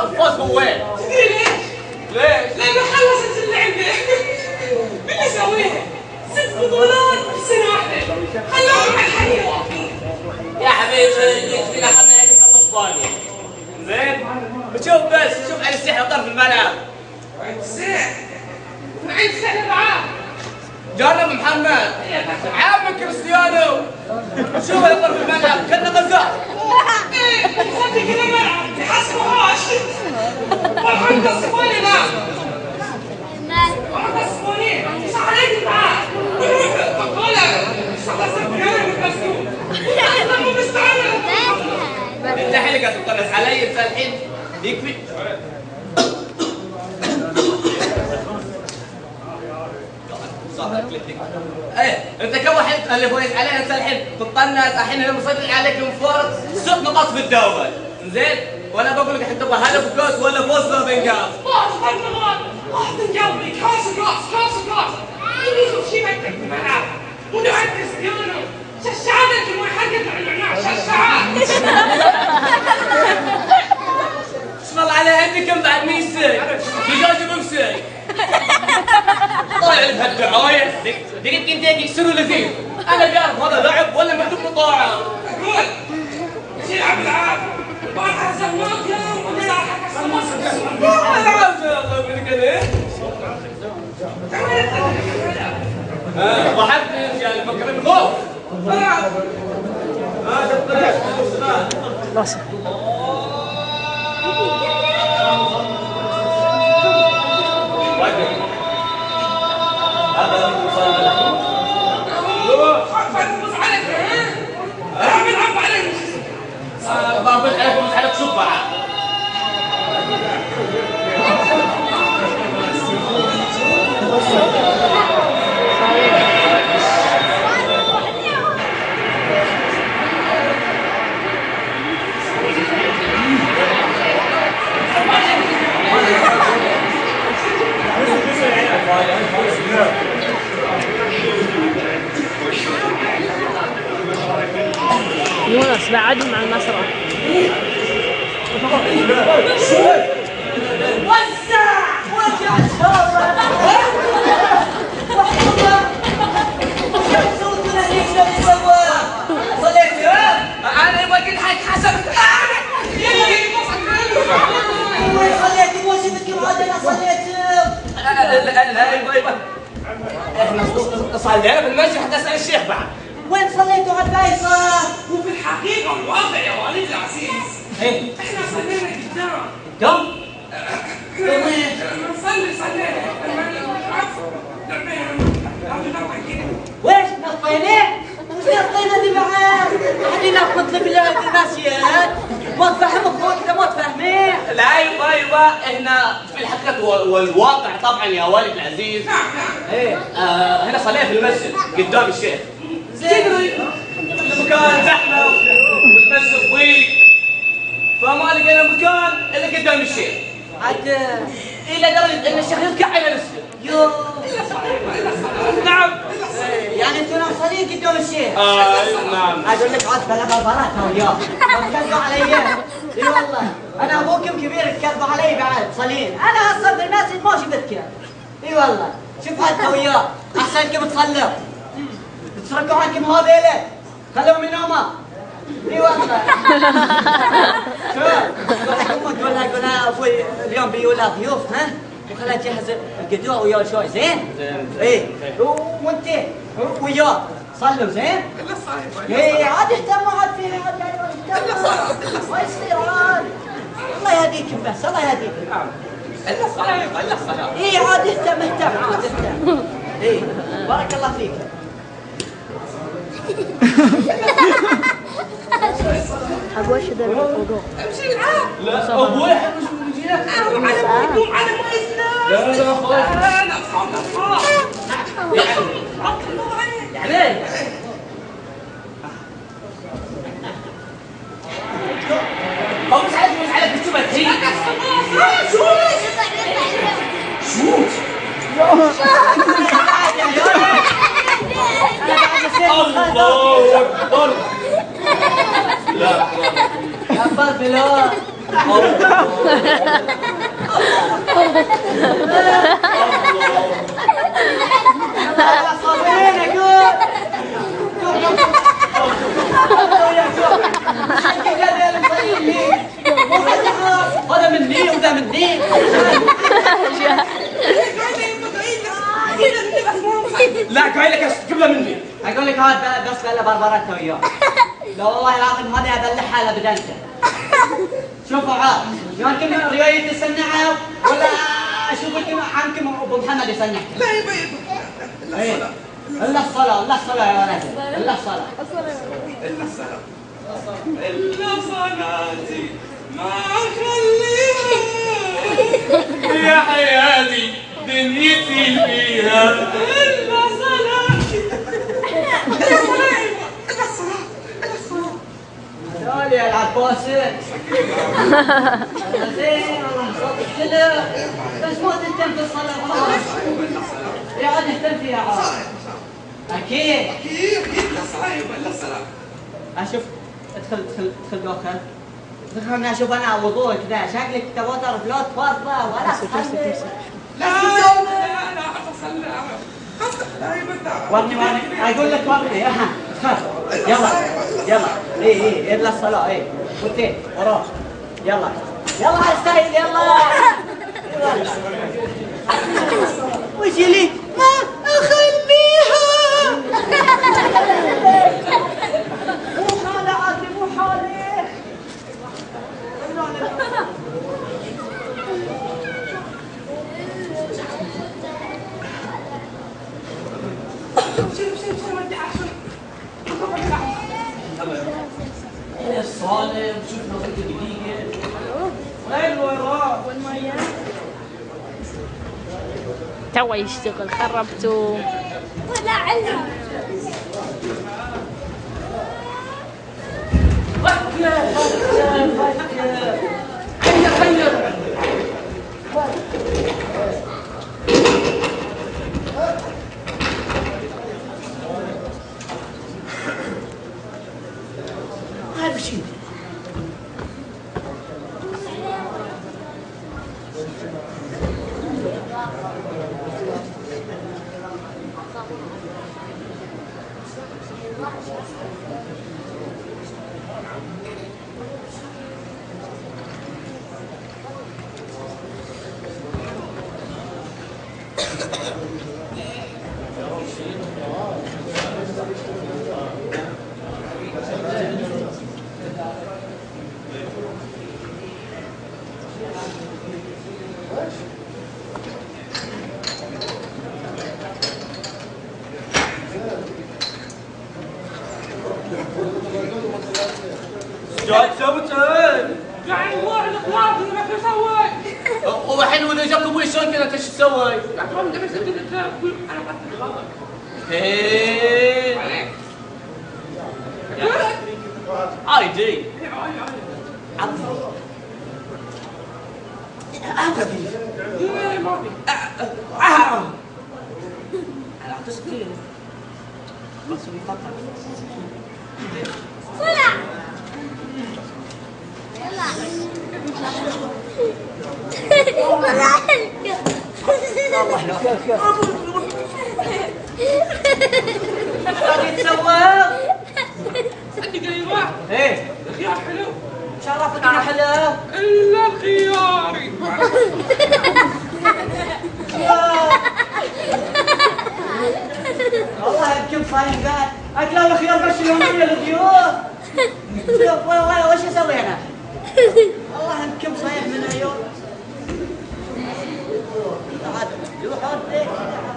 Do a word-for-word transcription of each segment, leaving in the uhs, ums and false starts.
الفوز هو وين؟ تدري ليش؟ ليش؟ لأنه خلصت اللعبة. مين اللي سويها؟ ست بطولات بسنة واحدة. خلوهم على الحقيقة. يا حبيبي يكفينا خلنا هيك نخلص اسبانيا. زين؟ بشوف بس شوف على السحر طرف الملعب. عند السحر؟ من عند السحر بعاد. جرب محمد عم كريستيانو شوف على طرف الملعب كنا غزال. ايه خدي كده ملعب تحسبوهاش. والحين قصفوني لا. والحين قصفوني صح عليك تعال. بقول خلصت كلامي بالمسكوت. انا مو مستعمل. انت حلقة تطرس علي انت الحين يكفي. ايه انت كواحد اللي فويت علينا انت الحين تطنز الحين انا مسيطر عليك من فوق ست نقاط في الدوري زين وانا بقول لك الحين تبغى هدف قوس ولا فوز ولا بنقاص؟ فوز بالنقاط واحد قلبي كاس قاص كاس قاص يجي شيء بدك في الملعب ونوع كريستيانو ششعات انت مو حقك العناع ششعات. اسم الله على عندكم بعد ميسي دجاج بمسي طالع بهالدعايه دقيقة كنتاكي يكسروا لذيذ انا بعرف هذا لعب ولا مكتوب له طاعه. قول يلعب العاب البارحه زموك يوم ولا راح زموك والله العظيم الله يبارك عليك. ها ضحكت يا المكرم خوف. ها ها شفت هذا المصاب فوز عليك ها بيلعب عليك بقول عليكم عليك شوف بقى يونس بعد مع المسرح. وسع وسع الشارع صليت انا بقول حق حسب وين صليت موسمك العادة انا صليت لا لا يبا احنا صلينا في المسجد حتى اسال الشيخ بعد. وين صليتوا على الفيصل؟ وفي الحقيقه والواقع يا وليد العزيز ايه احنا صلينا قدام كم؟ نصلي صلينا ويش نطينا؟ وش نطينا دي بعد؟ خلينا ناخذ لك الماشيات ما تفهم اخوك اذا ما تفهمين. لا يبا يبا احنا في الحقيقة والواقع طبعا يا والد العزيز. نعم نعم ايه آه هنا صلينا في المسجد قدام الشيخ. تدري المكان زحمة والمسجد ضيق فما لقينا مكان الا قدام الشيخ. عاد الى درجة ان الشيخ يركع على رسله. يو نعم. يعني انتوا ناصرين قدام الشيخ؟ اه نعم. اقول لك عاد بلا غلطات وياه تكذبوا علي. اي والله انا ابوكم كبير تكذبوا علي بعد صلين. انا اصلا الناس ما شفتك. اي والله شوف انت وياه احسنكم تصلوا تتركوا عنكم هذيله خلوا من نومه. اي والله شوف روحكم تقول لها قول لها ابوي اليوم بيجوا لها ضيوف ها وخلها تجهز القدوه وياه شوي زين؟ ايه وانت وياه صلوا زين؟ ايه عاد اهتموا عاد فيها عاد اهتموا ما يصير عاد الله يهديكم بس الله يهديكم. الا الصلاة الا الصلاة. ايه عاد اهتم اهتم عاد اهتم. ايه بارك الله فيك. ابو اشهد الوضوء. امشي العاب لا ابوي احب اشوف الجيل. انا على ميكم على ما يسلم لا لا لا خلاص. انا اصحاب اصحاب يعني ما مش عارف مش عارف تشوف الحين. شوت الله اكبر. لا يا بابلو صابرين اقول هذا مني وذا مني لا قايل لك قبله مني. اقول لك هذا بس بلا بربرته وياه. لا والله العظيم هذا ابلعها على بدنته. شوفوا عاد يمكن رياية يصنعها ولا اشوف لكم عمكم ابو محمد يصنعها. لا يبا يبا ايه الا الصلاة الا الصلاة يا ولد الا الصلاة. الا الصلاة. إلا صلاتي ما أخليها يا حياتي دنيتي فيها. إلا صلاتي إلا صلاة إلا صلاة إلا صلاة. تعالي يا العباسي. زين والله صوتك حلو بس ما تهتم في الصلاة خلاص. يا عاد نهتم فيها عاد. أكيد. أكيد أكيد إلا صلاة يبا إلا صلاة. أشوف ادخل ادخل ادخل داخل. ادخل اشوف انا وضوء كذا شكلك تبغى تعرف لا تفضى ولا تصلي. لا لا لا أصلي لا يبا. ورني ورني اقول لك ورني يا ادخل يلا يلا اي اي الا الصلاة اي قلت وراه يلا يلا استعيد يلا. وش لي ما اخليها. مو حالة عادي مو حالي. الصالم شفنا ضد دقيقة. وين وراء؟ وين ما تو يشتغل خربته. ولا علم. هذا شيء. جاي سويتين. قاعد نروح الخلاف اللي ما تسوي. والحين واذا جاك ابوي شلون كذا انت ايش تسوي؟ أكرم ده بس أنت تقول أنا قد الخلاف. ايه عادي. عظمي. عظمي. إيه ما في. أنا أعطيك كثير. بس مقطع. طلع. يلا. الله لا. هذه تسوى. عندي قريبة. إيه. الخيار حلو. شرفتك يا حلو. إلا الخياري. والله يمكن صايم بعد. أكلوا الخيار بس يوميا للضيوف. شوف والله وش أسوي أنا؟ والله يمكن صايم من اليوم. عاد روح وديك.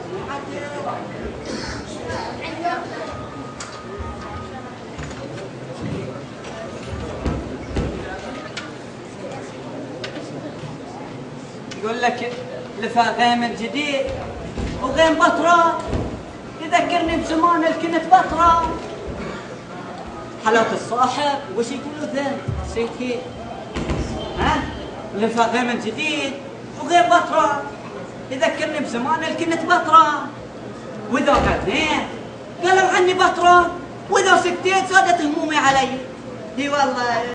يقول لك لفا غيم جديد وغيم بطرة يذكرني بزمان اللي كنت بطرة. حلاوة الصاحب وش يقولوا ذا نسيت ها لفا غيم جديد وغيم بطرة يذكرني بزمان اللي كنت بطرة. واذا غنيت قالوا عني بطرة واذا سكتيت زادت همومي علي. اي والله.